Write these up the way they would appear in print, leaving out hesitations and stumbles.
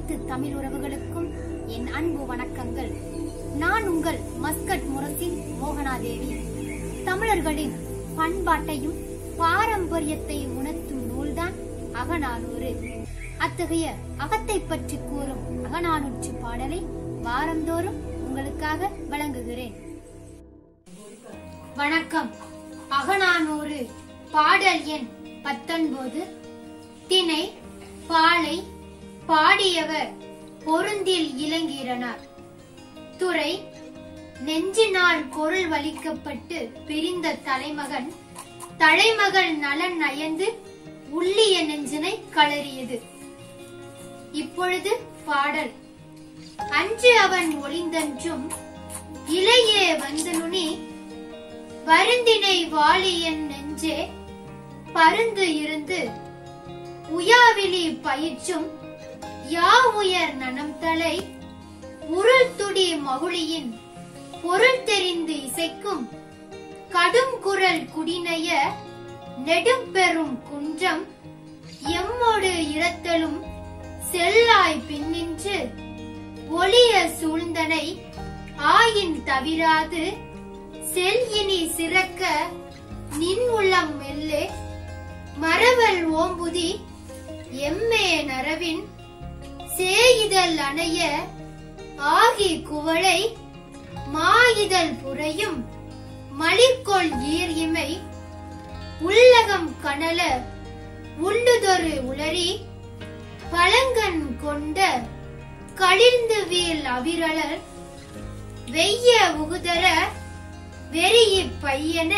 அனைத்து தமிழ் உறவுகளுக்கும் என் அன்பு வணக்கங்கள். நான் உங்கள் மஸ்கட் முரசின் மோகனாதேவி. தமிழர்களின் பண்பாட்டையும் பாரம்பரியத்தை உணர்த்தும் நூல்தான் அகநானூறு. அத்தகைய அகத்தை பற்றி கூறும் அகநானூற்று பாடலை வாரந்தோறும் உங்களுக்காக வழங்குகிறேன். வணக்கம். அகநானூறு பாடல் எண் 19. திணை பாலை. பாடியவர் பொருந்தில் இளங்கீரனார். துறை நெஞ்சினால் பொருள் வலிக்கப்பட்டு பிரிந்த தலைமகன் தலைமகள் நலன் நயந்து உள்ளிய நெஞ்சினை களறியது. இப்பொழுது பாடல். அன்று அவன் ஒளிந்தன்றும் இளையே வந்தனுனி வருந்தினை வாலியன் நெஞ்சே பருந்து இருந்து உயாவிலி பயிற்றும் யாவுயர் நனம் தலை உருள் துடி மகுழியின் பொருள் தெரிந்து இசைக்கும் கடும் குரல் குடிநய நெடும் பெரும் குன்றம் எம்மோடு இரத்தலும் செல்லாய் பின்னின்று ஒளிய சூழ்ந்தனை ஆயின் தவிராது செல் இனி சிறக்க நின் உள்ளம் மெல்லே மரவல் ஓம்புதி எம்மே நரவின் சேயிதழ் அணைய ஆகி குவளை மாயிதழ் புரையும் மலிர்கொள் ஈர் இமை உள்ளகம் கனல உள்ளுதொரு உளறி பழங்கண் கொண்ட கடிந்து வீல் அவிரலர் வெய்ய உகுதர வெறியி பையன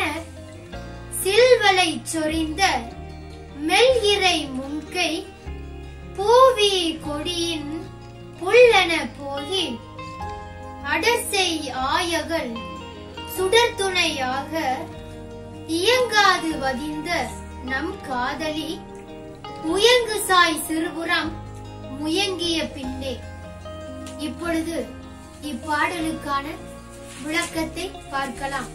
சில்வலை சொரிந்த மெல் இறை முன்கை பூவி கொடியின் புல்லன போகி அடசை ஆயகள் சுடர்துணையாக இயங்காது வதிந்த நம் காதலி உயங்கு சாய் சிறுபுறம் முயங்கிய பின்னே. இப்பொழுது இப்பாடலுக்கான விளக்கத்தை பார்க்கலாம்.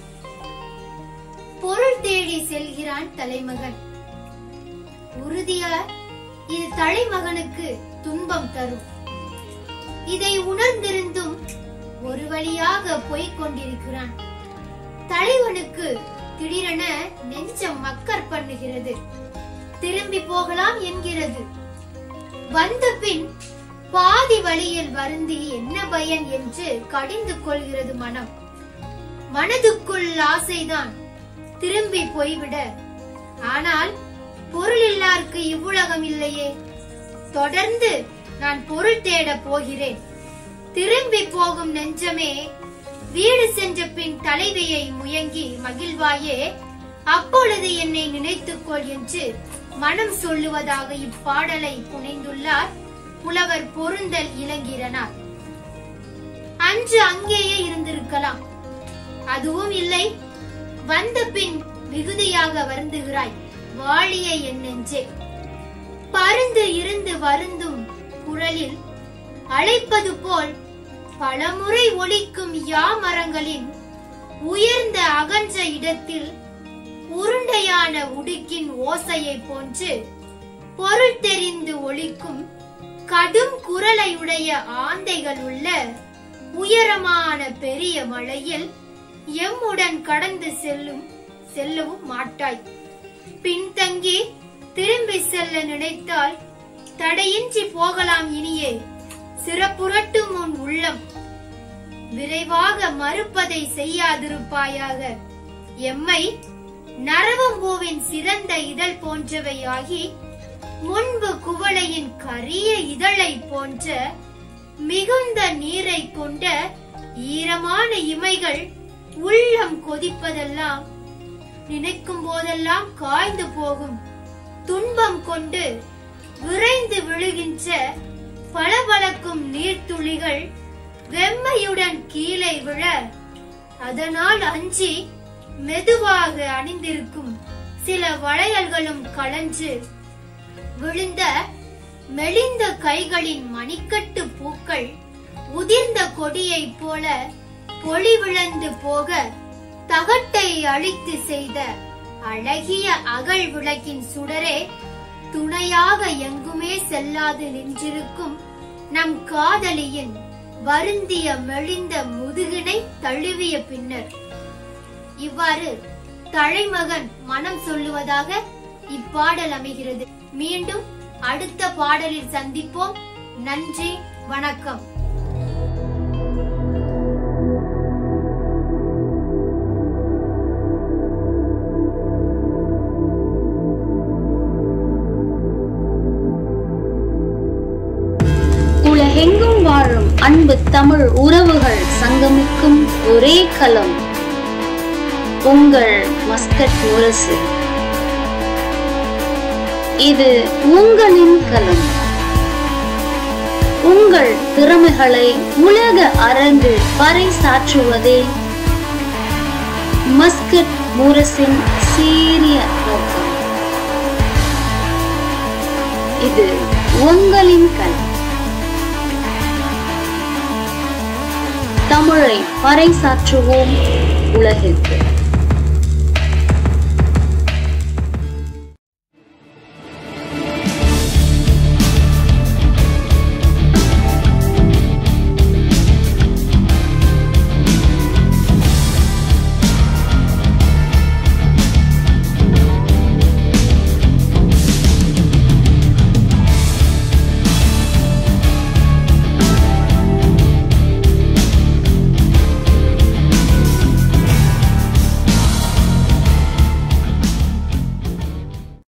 பொருள் தேடி செல்கிறான் தலைமகன். உறுதியா இது தலைமகனுக்கு துன்பம் தரும். இதை உணர்ந்திருந்தும் ஒரு வழியாக போய்க் கொண்டிருக்கிறான். தலைவனுக்கு திடீரென நெஞ்சம் மக்கர் பண்ணுகிறது. திரும்பி போகலாம் என்கிறது. வந்த பின் பாதி வழியில் வருந்தி என்ன பயன் என்று கடிந்து கொள்கிறது மனம். மனதுக்குள் ஆசைதான் திரும்பி போய்விட. ஆனால் பொருள் இல்லாருக்கு இவ்வுலகம் இல்லையே. தொடர்ந்து நான் பொருள் தேட போகிறேன். திரும்பி போகும் நெஞ்சமே, வீடு சென்ற பின் தலைவியை முயங்கி மகிழ்வாயே, அப்பொழுது என்னை நினைத்துக்கொள் என்று மனம் சொல்லுவதாக இப்பாடலை புனைந்துள்ளார் புலவர் பொருந்தல் இளங்கீரனார். அன்று அங்கேயே இருந்திருக்கலாம். அதுவும் இல்லை. வந்த பின் மிகுதியாக வருந்துகிறாய் வாழிய என் நெஞ்சே. பருந்து இருந்து வருந்தும் குரலில் அழைப்பது போல் பலமுறை ஒலிக்கும் யாமரங்களின் உயர்ந்த அகன்ற இடத்தில் உருண்டையான உடுக்கின் ஓசையை போன்று பொருள் தெரிந்து ஒலிக்கும் கடும் குரலையுடைய ஆந்தைகள் உள்ள உயரமான பெரிய மலையில் எம்முடன் கடந்து செல்லவும் மாட்டாய். பின்தங்கி திரும்பி செல்ல நினைத்தால் தடையின்றி போகலாம். இனியே சிறப்புரட்டும் உன் உள்ளம். விரைவாக மறுப்பதை செய்யாதிருப்பாயாக. எம்மை நரவம்பூவின் சிறந்த இதழ் போன்றவையாகி முன்பு குவளையின் கரிய இதழை போன்ற மிகுந்த நீரை கொண்ட ஈரமான இமைகள் உள்ளம் கொதிப்பதெல்லாம் நினைக்கும் போதெல்லாம் காய்ந்து போகும். துன்பம் கொண்டு விரைந்து விழுகின்ற பளபளக்கும் நீர்த்துளிகள் வெம்மையுடன் கீழே விழ அதனால் அஞ்சி மெதுவாக அணிந்திருக்கும் சில வளையல்களும் கலன்று விழுந்த மெலிந்த கைகளின் மணிக்கட்டு பூக்கள் உதிர்ந்த கொடியைப் போல பொலிவிழந்து போக தகட்டை அழித்து செய்த அழகிய அகல் விளக்கின் சுடரே துணையாக எங்குமே செல்லாது நின்றிருக்கும் நம் காதலியின் வருந்திய மெலிந்த முதுகினை தழுவிய பின்னர். இவ்வாறு தலைமகன் மனம் சொல்லுவதாக இப்பாடல் அமைகிறது. மீண்டும் அடுத்த பாடலில் சந்திப்போம். நன்றி, வணக்கம். உலகெங்கும் வாழும் அன்பு தமிழ் உறவுகள் சங்கமிக்கும் ஒரே களம் உங்கள் மஸ்கட் முரசு. இது உங்களின் களம். உங்கள் திறமைகளை உலக அரங்கில் பறைசாற்றுவதே மஸ்கட் முரசின் சீரிய நோக்கம். இது உங்களின் களம். தமிழை பறைசாற்றுவோம் உலகிற்கு.